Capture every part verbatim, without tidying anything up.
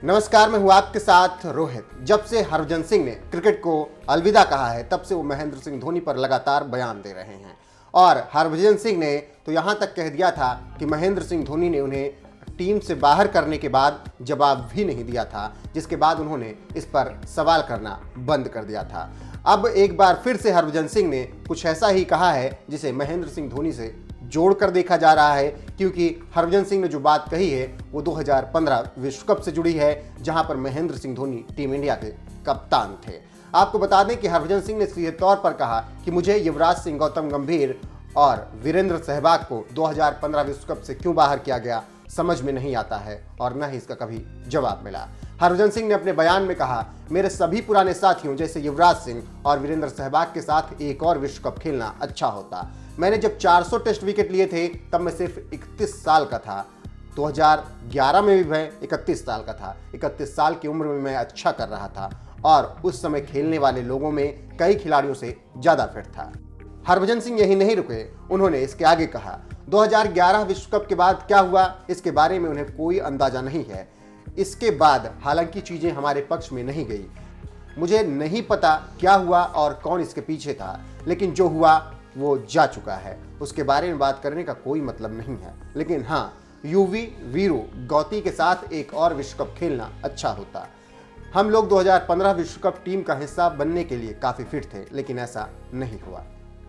नमस्कार, मैं हूं आपके साथ रोहित। जब से हरभजन सिंह ने क्रिकेट को अलविदा कहा है तब से वो महेंद्र सिंह धोनी पर लगातार बयान दे रहे हैं और हरभजन सिंह ने तो यहां तक कह दिया था कि महेंद्र सिंह धोनी ने उन्हें टीम से बाहर करने के बाद जवाब भी नहीं दिया था, जिसके बाद उन्होंने इस पर सवाल करना बंद कर दिया था। अब एक बार फिर से हरभजन सिंह ने कुछ ऐसा ही कहा है जिसे महेंद्र सिंह धोनी से जोड़कर देखा जा रहा है, क्योंकि हरभजन सिंह ने जो बात कही है वो दो हज़ार पंद्रह विश्व कप से जुड़ी है, जहां पर महेंद्र सिंह धोनी टीम इंडिया के कप्तान थे। आपको बता दें कि हरभजन सिंह ने सीधे तौर पर कहा कि मुझे युवराज सिंह, गौतम गंभीर और वीरेंद्र सहवाग को दो हज़ार पंद्रह विश्व कप से क्यों बाहर किया गया समझ में नहीं आता है और न ही इसका कभी जवाब मिला। हरभजन सिंह ने अपने बयान में कहा, मेरे सभी पुराने साथियों जैसे युवराज सिंह और वीरेंद्र सहवाग के साथ एक और विश्व कप खेलना अच्छा होता। मैंने जब चार सौ टेस्ट विकेट लिए थे तब मैं सिर्फ इकतीस साल का था। दो हज़ार ग्यारह में भी मैं इकतीस साल का था। इकतीस साल की उम्र में मैं अच्छा कर रहा था और उस समय खेलने वाले लोगों में कई खिलाड़ियों से ज़्यादा फिट था। हरभजन सिंह यही नहीं रुके, उन्होंने इसके आगे कहा, दो हज़ार ग्यारह विश्व कप के बाद क्या हुआ इसके बारे में उन्हें कोई अंदाजा नहीं है। इसके बाद हालांकि चीज़ें हमारे पक्ष में नहीं गई। मुझे नहीं पता क्या हुआ और कौन इसके पीछे था, लेकिन जो हुआ वो जा चुका है, उसके बारे में बात करने का कोई मतलब नहीं है। लेकिन हाँ, यूवी वीरू गौती के साथ एक और विश्व कप खेलना अच्छा होता। हम लोग दो हज़ार पंद्रह विश्व कप टीम का हिस्सा बनने के लिए काफ़ी फिट थे, लेकिन ऐसा नहीं हुआ।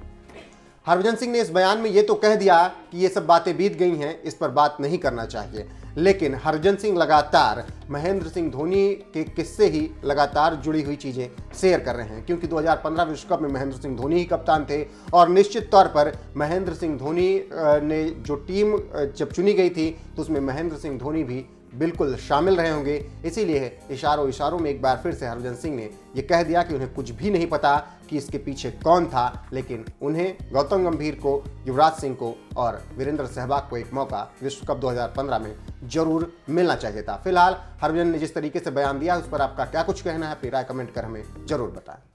हरभजन सिंह ने इस बयान में ये तो कह दिया कि ये सब बातें बीत गई हैं, इस पर बात नहीं करना चाहिए, लेकिन हरभजन सिंह लगातार महेंद्र सिंह धोनी के किस्से ही लगातार जुड़ी हुई चीज़ें शेयर कर रहे हैं, क्योंकि दो हज़ार पंद्रह विश्व कप में महेंद्र सिंह धोनी ही कप्तान थे और निश्चित तौर पर महेंद्र सिंह धोनी ने जो टीम जब चुनी गई थी तो उसमें महेंद्र सिंह धोनी भी बिल्कुल शामिल रहे होंगे। इसीलिए इशारों इशारों में एक बार फिर से हरभजन सिंह ने यह कह दिया कि उन्हें कुछ भी नहीं पता कि इसके पीछे कौन था, लेकिन उन्हें गौतम गंभीर को, युवराज सिंह को और वीरेंद्र सहवाग को एक मौका विश्व कप दो हज़ार पंद्रह में जरूर मिलना चाहिए था। फिलहाल हरभजन ने जिस तरीके से बयान दिया उस पर आपका क्या कुछ कहना है, अपनी राय कमेंट कर हमें जरूर बताएं।